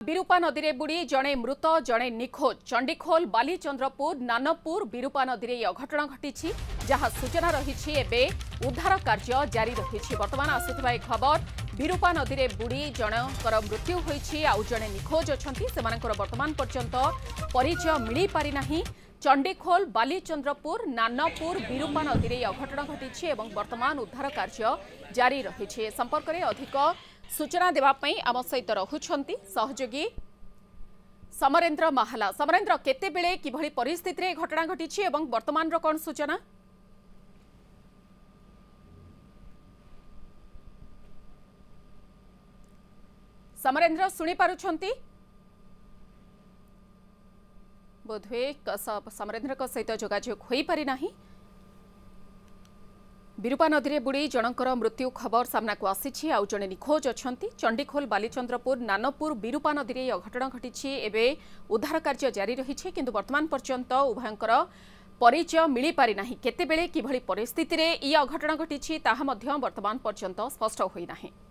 विरूपा नदी में बुड़ी जड़े मृत जड़े निखोज चंडीखोल बालीचंद्रपुर नानपुर विरूपा नदी में अघटन घटी जहां सूचना रही एवं उद्धार कार्य जारी रही। बर्तमान आसुवा एक खबर विरूपा नदी में बुड़ी जनकर मृत्यु होती आउ जड़े निखोज अच्छा से बर्तमान पर्यंत परिचय मिल पारिना। चंडीखोल बालीचंद्रपुर नानपुर विरूपा नदी में अघटन घटी बर्तमान उद्धार कार्य जारी रही। संपर्क में अधिक सूचना देवाई आम सहित रहुछंती सहयोगी समरेन्द्र माहाला। समरेन्द्र केते बेले किभली परिस्थिति रे घटना घटी एवं वर्तमान रो कोन सूचना? समरेन्द्र सुनी पारुछंती? बोधवे समरेन्द्र को सहित जोगाजोग होई पारि नाही। विरूपा नदी में बुड़ी जनकर मृत्यु खबर सामना को आसी आउ जड़े निखोज अच्छा। चंडीखोल बालीचंद्रपुर नानपुर विरूपा नदी में अघटन घटी एवं उद्धार कार्य जारी रही किंतु वर्तमान पर्यंत उभयंकर परिचय मिल पारि नाही। केते बेले किभली परिस्थिति रे ई अघटन घटी ताहा मध्य वर्तमान पर्यंत स्पष्ट होई नाही।